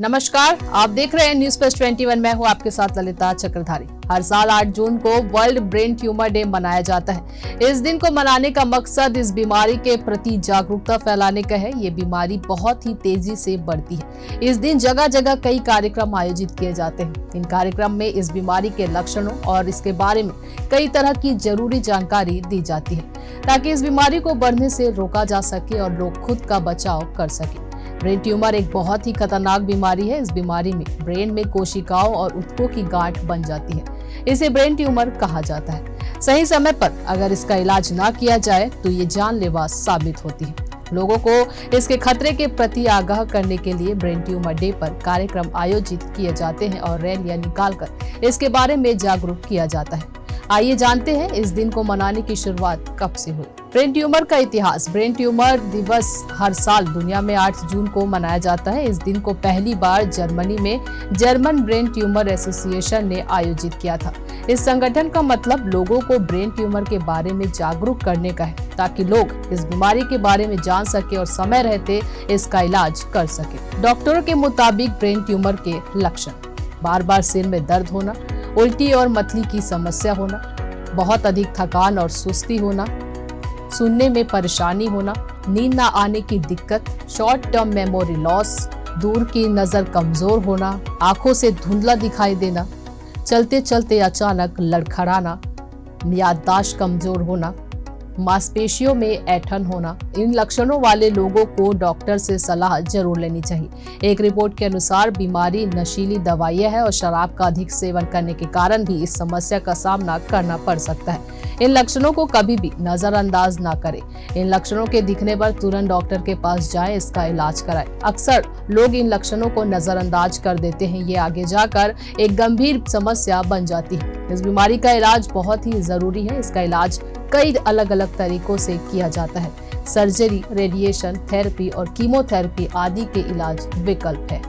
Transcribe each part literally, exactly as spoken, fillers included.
नमस्कार, आप देख रहे हैं न्यूज प्लस इक्कीस। मैं हूं आपके साथ ललिता चक्रधारी। हर साल आठ जून को वर्ल्ड ब्रेन ट्यूमर डे मनाया जाता है। इस दिन को मनाने का मकसद इस बीमारी के प्रति जागरूकता फैलाने का है। ये बीमारी बहुत ही तेजी से बढ़ती है। इस दिन जगह जगह कई कार्यक्रम आयोजित किए जाते हैं। इन कार्यक्रम में इस बीमारी के लक्षणों और इसके बारे में कई तरह की जरूरी जानकारी दी जाती है, ताकि इस बीमारी को बढ़ने से रोका जा सके और लोग खुद का बचाव कर सके। ब्रेन ट्यूमर एक बहुत ही खतरनाक बीमारी है। इस बीमारी में ब्रेन में कोशिकाओं और ऊतकों की गांठ बन जाती है। इसे ब्रेन ट्यूमर कहा जाता है। सही समय पर अगर इसका इलाज ना किया जाए तो ये जानलेवा साबित होती है। लोगों को इसके खतरे के प्रति आगाह करने के लिए ब्रेन ट्यूमर डे पर कार्यक्रम आयोजित किए जाते हैं और रैलियां निकालकर इसके बारे में जागरूक किया जाता है। आइए जानते हैं इस दिन को मनाने की शुरुआत कब से हुई। ब्रेन ट्यूमर का इतिहास। ब्रेन ट्यूमर दिवस हर साल दुनिया में आठ जून को मनाया जाता है। इस दिन को पहली बार जर्मनी में जर्मन ब्रेन ट्यूमर एसोसिएशन ने आयोजित किया था। इस संगठन का मतलब लोगों को ब्रेन ट्यूमर के बारे में जागरूक करने का है, ताकि लोग इस बीमारी के बारे में जान सके और समय रहते इसका इलाज कर सके। डॉक्टरों के मुताबिक ब्रेन ट्यूमर के लक्षण: बार बार सिर में दर्द होना, उल्टी और मतली की समस्या होना, बहुत अधिक थकान और सुस्ती होना, सुनने में परेशानी होना, नींद न आने की दिक्कत, शॉर्ट टर्म मेमोरी लॉस, दूर की नजर कमजोर होना, आंखों से धुंधला दिखाई देना, चलते चलते अचानक लड़खड़ाना, याददाश्त कमजोर होना, मांसपेशियों में ऐंठन होना। इन लक्षणों वाले लोगों को डॉक्टर से सलाह जरूर लेनी चाहिए। एक रिपोर्ट के अनुसार बीमारी नशीली दवाइयां है और शराब का अधिक सेवन करने के कारण भी इस समस्या का सामना करना पड़ सकता है। इन लक्षणों को कभी भी नजरअंदाज ना करें। इन लक्षणों के दिखने पर तुरंत डॉक्टर के पास जाएं, इसका इलाज कराएं। अक्सर लोग इन लक्षणों को नजरअंदाज कर देते हैं। ये आगे जाकर एक गंभीर समस्या बन जाती है। इस बीमारी का इलाज बहुत ही जरूरी है। इसका इलाज कई अलग अलग तरीकों से किया जाता है। सर्जरी, रेडिएशन थेरेपी और कीमोथेरेपी आदि के इलाज विकल्प है।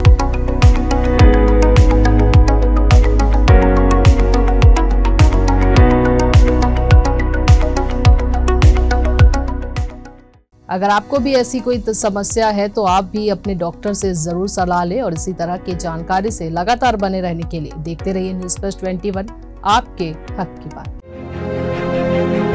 अगर आपको भी ऐसी कोई समस्या है तो आप भी अपने डॉक्टर से जरूर सलाह लें और इसी तरह की जानकारी से लगातार बने रहने के लिए देखते रहिए न्यूज प्लस इक्कीस, आपके हक की बात।